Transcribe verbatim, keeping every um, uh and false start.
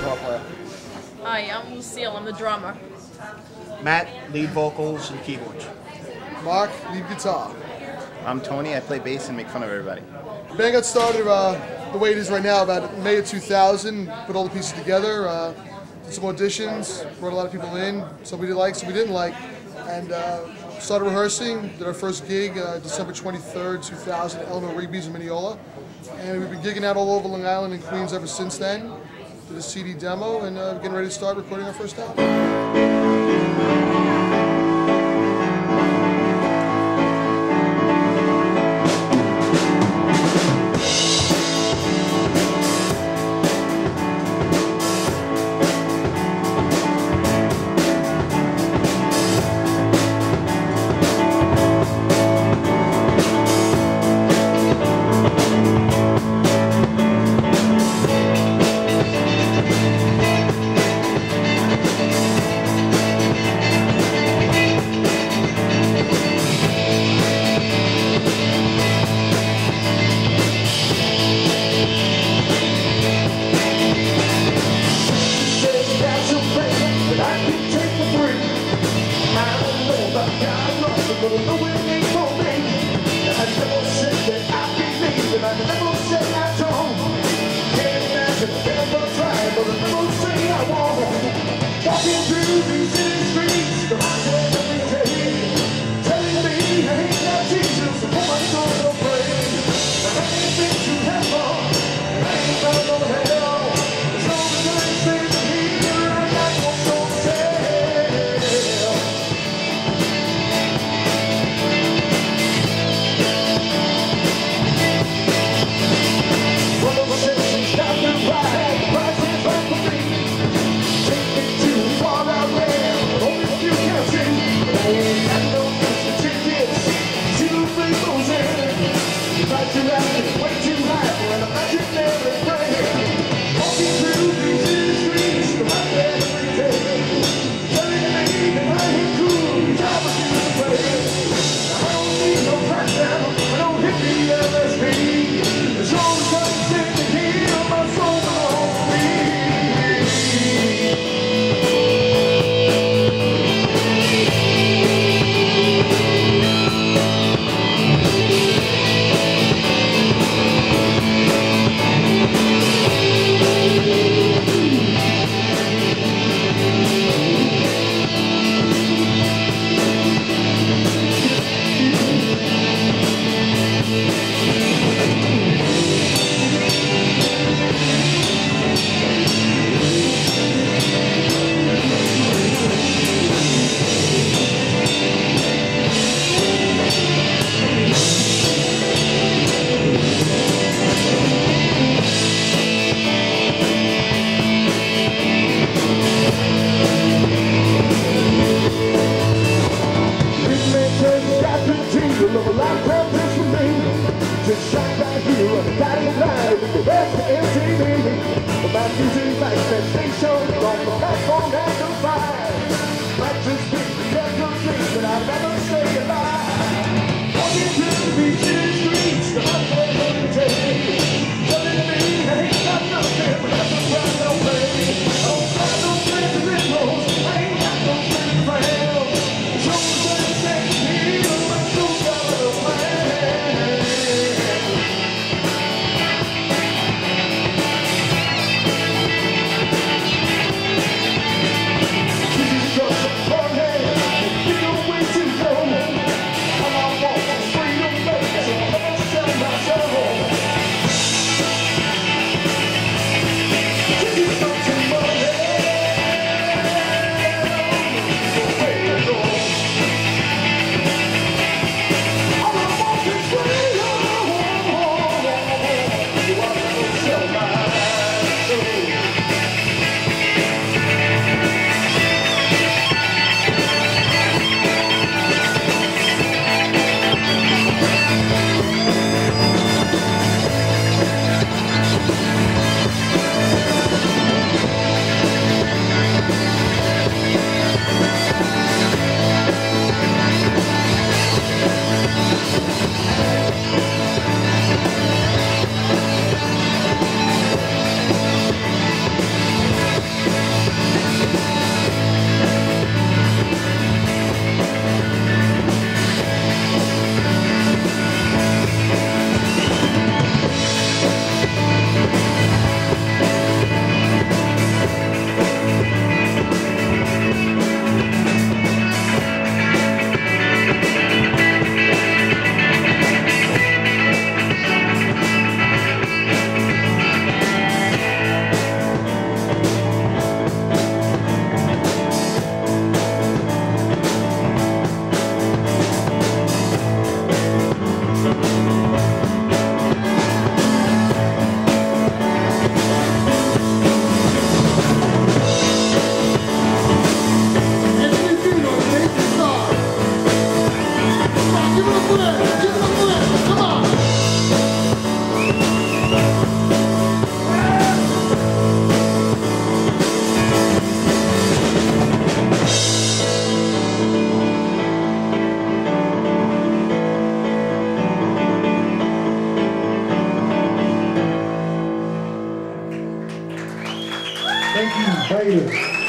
guitar player. Hi, I'm Lucille. I'm the drummer. Matt, lead vocals and keyboards. Mark, lead guitar. I'm Tony. I play bass and make fun of everybody. The band got started uh, the way it is right now about May of two thousand. Put all the pieces together. Uh, did some auditions. Brought a lot of people in. Some we did like, some we didn't like, and uh, started rehearsing. Did our first gig uh, December twenty-third, two thousand at Eleanor Rigby's in Mineola. And we've been gigging out all over Long Island and Queens ever since then. Did a C D demo, and uh, getting ready to start recording our first album. Thank you, Vader.